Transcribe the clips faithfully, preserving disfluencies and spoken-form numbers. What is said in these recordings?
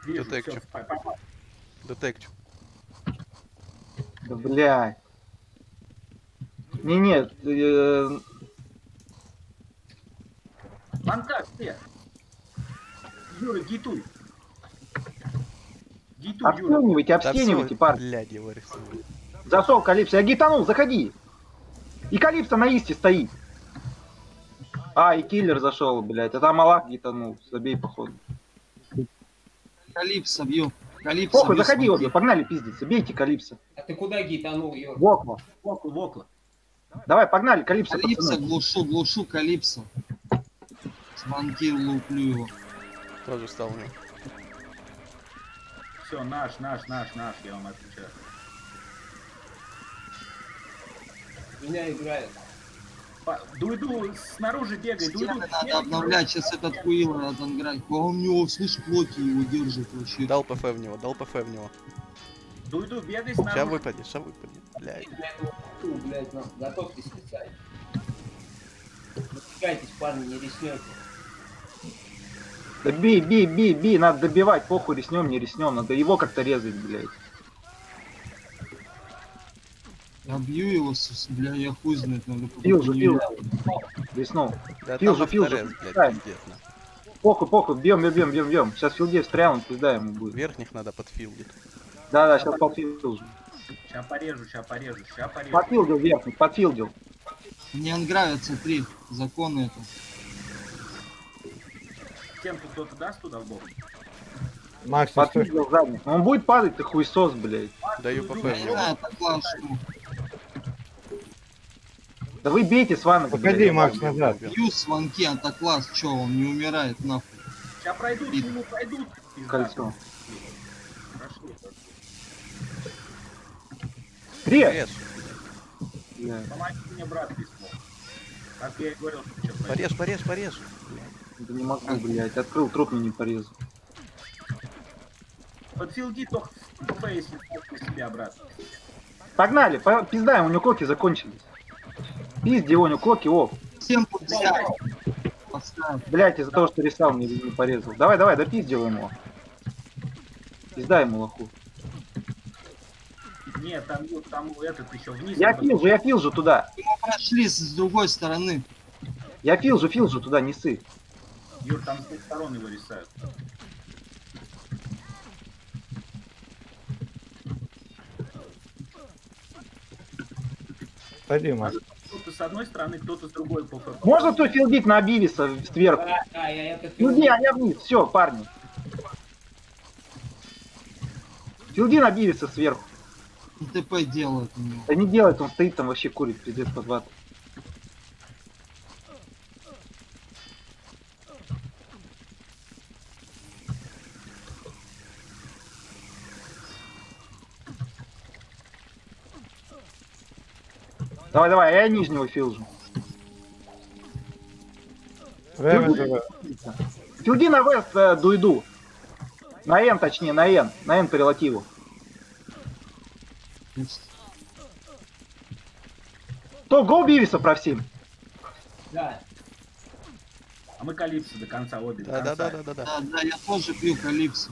Вижу, Детектив. всё, Детектив. Да блядь. Не, нет. Э... Ванка, где? Юра, гитуй. Гитуй, Юра. Обстенивайте, Да обстенивайте, все, парни. блядь, его рисую. Зашел Калипсо. Я гитанул, заходи. И Калипсо на исте стоит. А, и киллер зашел, блядь. Это Малак гитанул. Забей, походу. Калипсо бью. Калипсо Похуй, бью, заходи, смотри. обе, погнали пиздиться. Бейте Калипсо. А ты куда гитанул, Юр? Вокла. Вокла, вокла. Давай, погнали, Калипсо, Калипсо пацаны. глушу, глушу Калипсо. Звонки луплю его. Тоже стал у него. Все, наш, наш, наш, наш, я вам отвечаю. Меня играет. По- Дуйду снаружи бегай, дуйду. Стены надо обновлять, сейчас этот хуил надо играть. А он у него, слышь, плоти его держит вообще. Дал ПФ в него, дал ПФ в него. Дуйду, бегай Ща снаружи. выпадет, ща выпадет. Блядь. Для этого, фу, блядь, нам готовьтесь специально. Напрягайтесь, парни, не риснете. Да бей, бей, бей, бей, надо добивать, похуй, реснем, не реснем. Надо его как-то резать, блядь. Я бью его, с- бля, я хуй знает, надо Фил же, не- фил. Реснул. Да Фил там же, фил же. авторез, блядь, Ставим. пиздец, на. Похуй, похуй, бьем, бьем, бьем, бьем, бьем. Сейчас филде встрял, он пизда ему будет. Верхних надо подфилдить. Да, да, сейчас подфилдил же. Ща порежу, ща порежу, ща порежу. Подфилдил верхний, подфилдил. Мне он нравится три законы это. Стенку кто-то даст туда в бок? Макс, стой. Подфилдил задник. Но он будет падать, ты хуесос, блядь. Даю ПФ Я в не него. знаю, это класс, что. Да вы бейте с вами. Погоди, Макс, назад. Бью звонки, а так класс, чё, он не умирает, нахуй. Ща пройдут, к нему пройдут. Пизда. Кольцо. Прошли, прошли. Три! Порежь, Блядь, Помоги мне, брат, письмо. Как я и говорил, что сейчас порежь, порежь, порежь. да не могу, блядь. Открыл труп, мне не порезал. Подфилди только ПФ, если на себя обратно. Погнали, по- пиздаем, у него коки закончились. Пизди, у него коки, оп. Стенку взять. Поставь. Блядь, из-за того, что рисал, мне не порезал. Давай, давай, допиздил ему. Пиздай ему лоху. Нет, там, ну, там этот еще вниз. Я надо- филжу, я филжу туда. Мы прошли с, с другой стороны. Я филжу, филжу туда, не ссы. Юр, там с двух сторон его рисают. Пойди, Макс. Кто-то с одной стороны, кто-то с другой ПФ. Можно кто филдить на Бивиса сверху? Да, да, я это Филди, а я вниз. Все, парни. Филди на Бивиса сверху. ТП делает у него. Да не делает, он стоит там вообще курит, пиздец, под вату. Давай, давай, я нижнего филжу. Ревенджера. Филди на вест э, дуйду. На Н, точнее, на Н. На Н по релативу. То го Бивиса про всем. Да. А мы Калипсо до конца, обе до Да, да, конца. да, да, да, да. Да, да, я тоже пью Калипсо.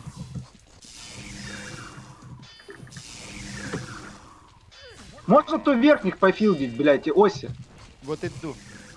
Можно кто верхних пофилдить, блядь, и оси. Вот иду.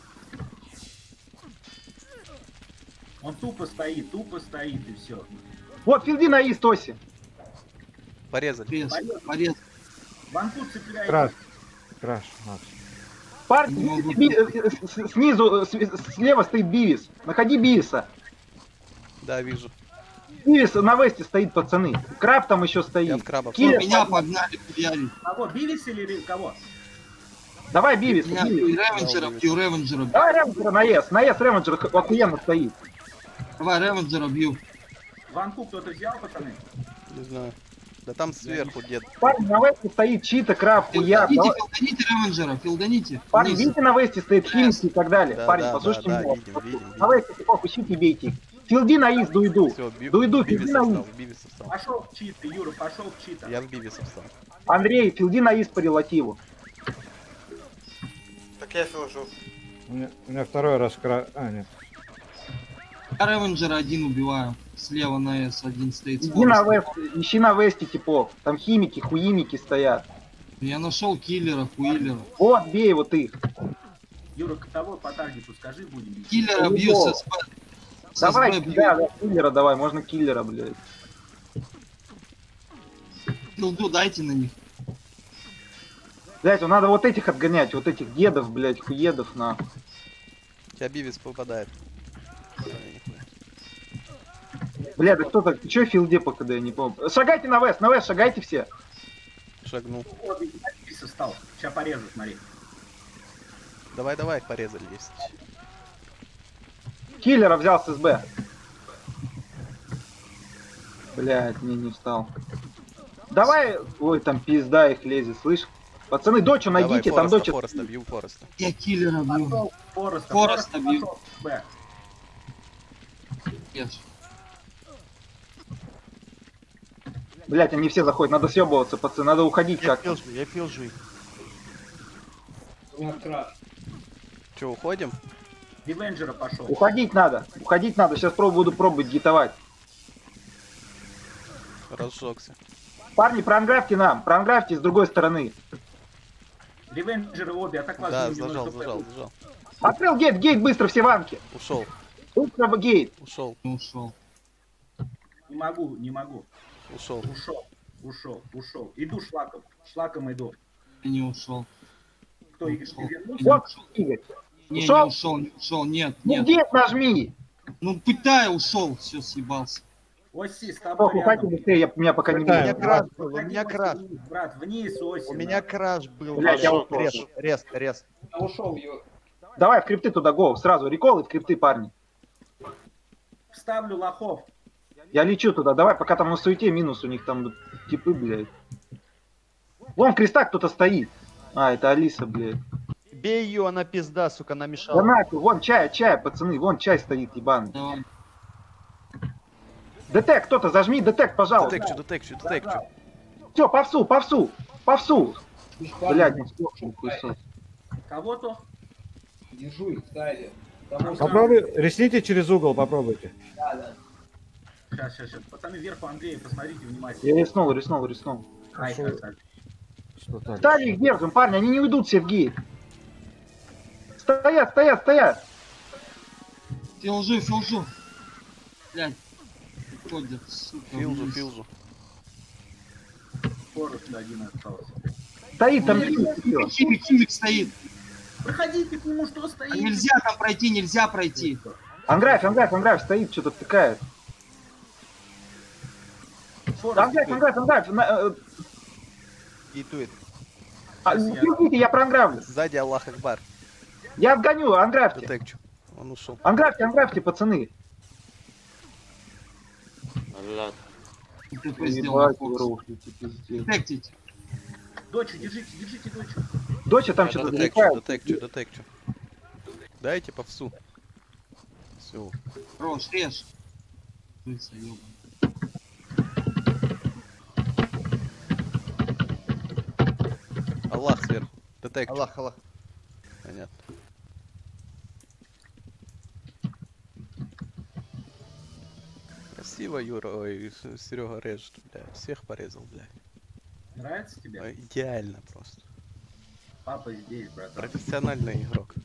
Он тупо стоит, тупо стоит и все. Вот, филди на ист оси. Порезали. Порез, порез. Ванку цепляет. Краш. Краш, Макс. Парни, Не могу. би- э, с- снизу, э, с- слева стоит Бивис. Находи Бивиса. Да, вижу. Бивис на весте стоит, пацаны. Краб там еще Я стоит. в краба. Киллер, Меня погнали хуярить. Кого, Бивис или ре- кого? давай Бивис. Меня Бивис. пью Ревенджера, пью Ревенджера. Давай Ревенджера на С. На С Ревенджер охуенно стоит. Давай Ревенджера бью. Ванку кто-то взял, пацаны? Не знаю. Да там сверху дед. Парни, на весте стоит Чита, Краб, Хуяк. Филданите, Давай- филданите Ревенджера, филданите. Парни, Вниз. видите, на весте стоит Химси и так далее. Да, Парни, да, послушайте да, да, меня. видим, видим, На видим. весте похуй, щите бейте их. Филди на Ист, дуйду. Все, би... Дуйду, Бивиса филди на встал, Ист. Бивиса встал. Пошел в чита, Юра, пошел в чита. Я в Бивиса встал. Андрей, филди на Ист по релативу. Так я филжу. У меня, у меня второй раз кра... А, нет. Я Ревенджера один убиваю. Слева на С один стоит. с Иди на Форестом. вест, ищи на весте типов. Там химики, хуимики стоят. Я нашел киллера, хуиллера. Вот, бей вот их. Юра, кого по таргету скажи, будем бить. Киллера бью с СП. С Давай, СП бью. да, да, киллера давай, можно киллера, блядь. Билду дайте на них. Блядь, ну надо вот этих отгонять, вот этих дедов, блядь, хуедов на. У тебя бивец попадает. Ой, нихуя. Блядь, да кто-то, чё филде пока, да я не помню. Шагайте на вест, на вест, шагайте все. Шагнул. Вот, и Алиса встал. Сейчас порежу, смотри. Давай, давай, порезали есть. Киллера взял с СБ. Блядь, не, не встал. Давай, ой, там пизда их лезет, слышь? Пацаны, дочу Давай, найдите, там Фореста, дочу. Фореста, бью Фореста. Я киллера бью. Пошел, Фореста, Фореста бью. пошел, Б. Yes. Блядь, они все заходят, надо съебываться, пацаны, надо уходить Я как-то. пилжу, я пилжу их. У меня краш. Че, уходим? Ревенджера пошел. Уходить надо, уходить надо, сейчас пробую, буду пробовать гитовать. Разжегся. Парни, проанграфьте нам, проанграфьте с другой стороны. Ревенджеры обе, атакласс. Да, зажал, зажал, зажал. Открыл гейт, гейт быстро, все ванки. Ушел, Быстро в гейт. ушел, Не ушел. Не могу, не могу. ушел. Ушел, ушел, ушел. Иду шлаком, шлаком иду. Я не ушел. Кто Игорь, ты вернулся? Не Вот, ушел. Игорь. Не, не Ушел? ушел, не ушел. Нет, Ну нет. гейт нажми. Ну пытаю, ушел. Все, съебался. Оси, с тобой Ох, уходи рядом. быстрее, я меня пока не У меня видел. краш был, у Уходи, меня Оси, краш. вниз, брат, вниз, Оси. У меня краш был. Блядь, я Рез, ушел. рез, рез, рез. Я ушел, Ё. Давай в крипты туда, го, сразу, реколы в крипты, парни. Вставлю лохов. Я лечу туда, давай, пока там на суете минус, у них там типы, блядь. Вон в крестах кто-то стоит. А, это Алиса, блядь. Бей ее, она пизда, сука, Да намешала. нахуй, вон чай, чай, пацаны, вон чай стоит, ебаный. Давай. Детек, кто-то, зажми детек, пожалуйста. Детекчу, детекчу, детекчу. Все, повсу, повсу, повсу. Слышь, парни, Блядь, не слушай, хуесос. Кого-то? держу их, Тайли. Потому что... Попробуй, ресните через угол, попробуйте. Да, да. Сейчас, сейчас, сейчас. Пацаны, вверху Андрея, посмотрите внимательно. Я резнул, резнул, резнул. Ай, Пошел. красавчик. Что так? Стали их держим, парни, они не уйдут все в гейт. Стоят, стоят, стоят. Филжу, филжу. Блядь. Ходят, сука. Филжу, вниз. филжу. Форест один остался. Стоит там. Химик, всё. химик, химик стоит. Проходите к нему, что А стоит? нельзя там пройти, нельзя пройти. Анграф, Анграф, Анграф стоит, что-то втыкает. Форест, Анграф, Анграф, Анграф. на, э, Гейтует. а, Сейчас я- Идите, я проанграфлю. Сзади Аллах Акбар. Я отгоню, анграфьте. Детекчу. Он ушел. Анграфьте, анграфьте, пацаны. ТП сделал Ебать, Фокс. урофлите, пиздец. Детектить. Дочу, держите, держите дочу. Доча там Я что-то детекчу, залипает. детекчу, детекчу. Дайте повсу. Все. Рош, режь. Крыса, ёбаная. Аллах сверху. Детекчу. Аллах, Аллах. Понятно. Красиво, Юра, ой, Серега режет, бля. Всех порезал, бля. Нравится тебе? Ой, идеально просто. Папа здесь, братан. Профессиональный игрок.